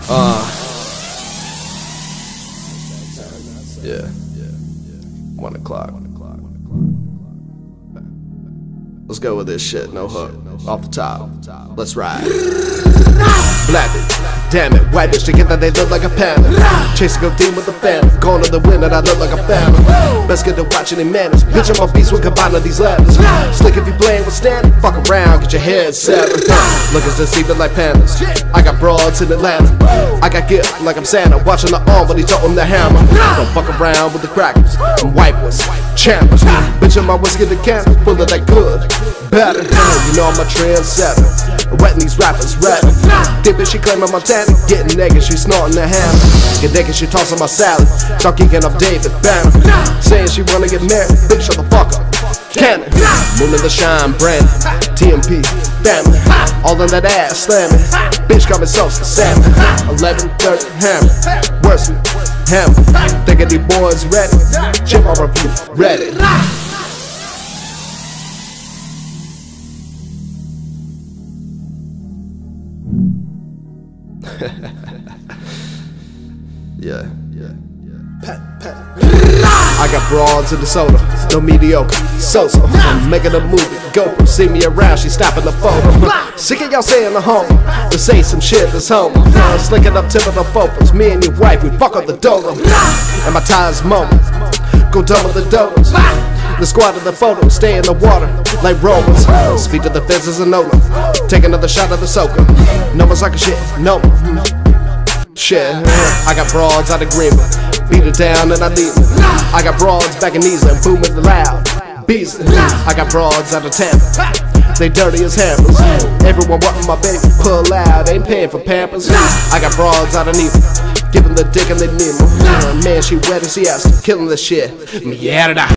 Yeah. 1 o'clock. Let's go with this shit, no hook. Off the top. Let's ride. Black bitch, damn it. White bitch together, they look like a panda. Chasing a demon with the fan. Going to the wind and I look like a phantom. Best get to watching in manners. Bitch, I'm a beast with combining these letters. Slick if you playing with standing. Fuck around, get your head severed. Look as deceiving like pandas. I got broads in Atlanta. I got gift like I'm Santa. Watching the arm when he toting the hammer. Don't fuck around with the crackers. I'm white ones, champers. Bitch, I'm my whiskey the cannon. Full of that good, better. You know I'm a trendsetter. Wetting these rappers, rapping. Dipping, she claiming Montana. Getting naked, she snorting the hammer. Get naked, she tossing my salad. Start geeking up David Banner. Saying she wanna get married. Bitch, shut the fuck up. Cannon. Moon in the shine, Brandon. TMP, family. All in that ass, slamming. Bitch, coming Sosa, salmon. 11:30, hammer. Worse, hammer. Thinking these boys ready. Chip on review, ready. Yeah. I got broads in the soda, no mediocre, so-so. I'm making a movie, GoPro, see me around, she stopping the photo. Sick of y'all saying the home, to say some shit that's home. Slicking up tip of the focus, me and your wife, we fuck on the dodo. And my tires moment, go dumb with the dodos. The squad of the photo, stay in the water like rollers. Speak to the fences and no take another shot of the soaker. No more sucker shit, no more. Shit, I got broads out of Greenville, beat it down and I leave it. I got broads back in Eastland, booming loud, beastin'. I got broads out of Tampa, they dirty as hammers. Everyone wantin' my baby, pull out, ain't paying for Pampers. I got broads out of Neva, giving the dick and they need me. Man, she wet as she asked, killing the shit. Yeah,